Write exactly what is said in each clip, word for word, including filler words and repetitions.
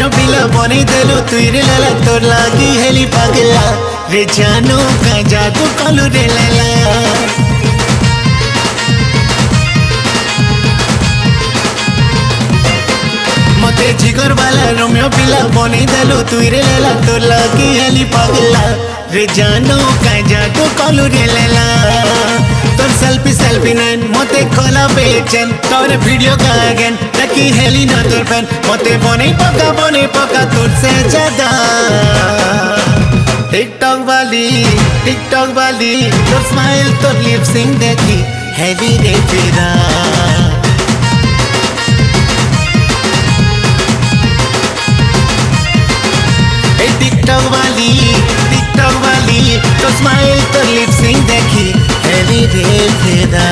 Romeo पिला बनी देलु तुई रे लाला तोर लागी हेली पागला रे जानू का जादू कलु रे लाला मते जिगर वाला रोमियो पिला बनी देलु तुई रे लाला तोर लागी हेली पागला रे जानू का जादू कलु रे लाला तोर सेल्फी सेल्फी नैन मते खोला बेचैन तोर वीडियो का अगेन तकी हेली ना तोर फैन मते बने पका बने पका तोर से ज्यादा टिकटॉक वाली टिकटॉक वाली तोर स्माइल तोर लिप सिंक देखी हेली रे तेरा टिकटॉक वाली टिकटॉक वाली तो स्माइल तो लिप सिंक देखी हेली रे तेरा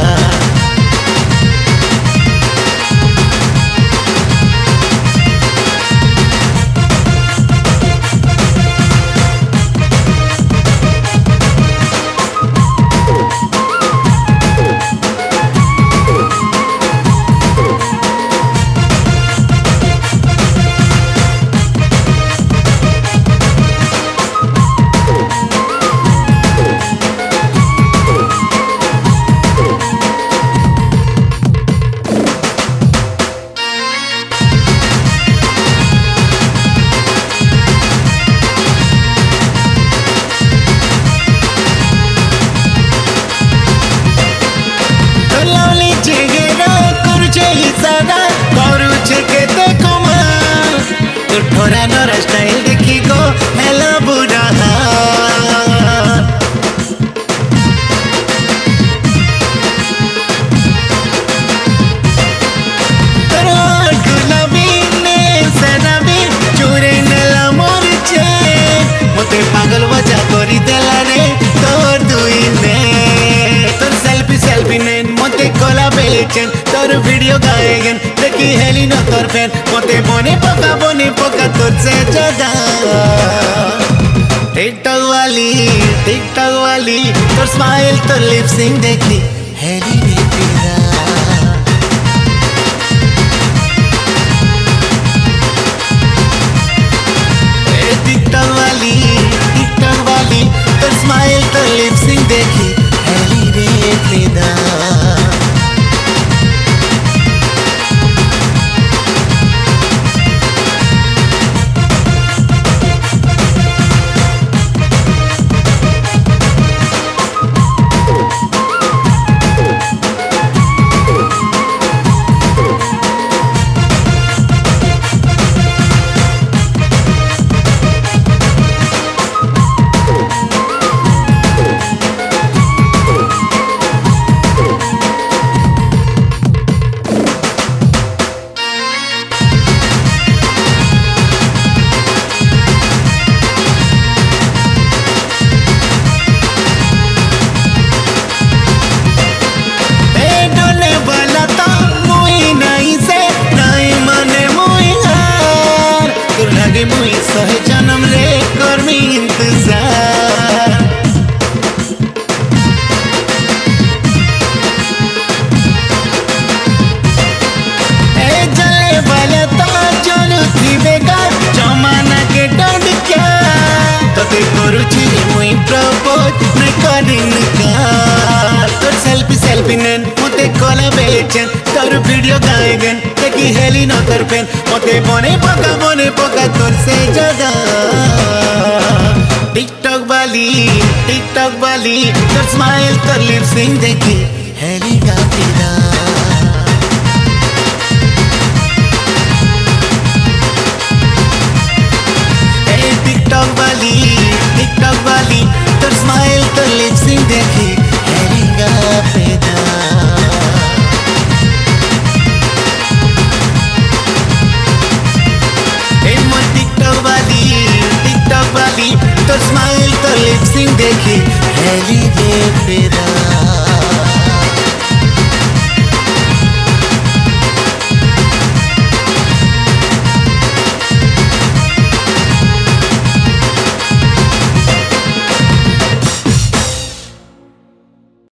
थोड़ा नोरा स्टाइल देखी गो हेला बुरा गुलाबी ने सराबी चूरे नेला मोरचे मते पागल वजा करी देला रे तोर दुई ने तोर सेल्फी सेल्फी ने मते कोला बेचैन तोर वीडियो गाएगन देखी हेली न तोर फैन मते बने पका बने पका तोर से ज्यादा टिकटॉक वाली टिकटॉक वाली तोर स्माइल तोर लिप सिंक देखी हेली रे तेरा टिकटॉक वाली टिकटॉक वाली तोर स्माइल तोर लिप सिंक देखी हेली रे तेरा जन्म रे कर्मी इंतजार ए जले वाले तो चलू थी बेकार जमाना के डर क्या तो ते करुची मुई प्रपोज नहीं करिन का तोर सेल्फी सेल्फी नैन मते कोला बेचैन तोर वीडियो गाएगन देखी हेली न तोर फैन मते बने पका बने पका तोर से ज्यादा टिकटॉक वाली टिकटॉक वाली तोर स्माइल तोर लिप सिंक देखी हेली गा तेरा टिकटॉक वाली टिकटॉक वाली तोर स्माइल तोर लिप सिंक देखी हेली गा तेरा तो स्माइल तो लिप सिंक देखी हेली रे तेरा।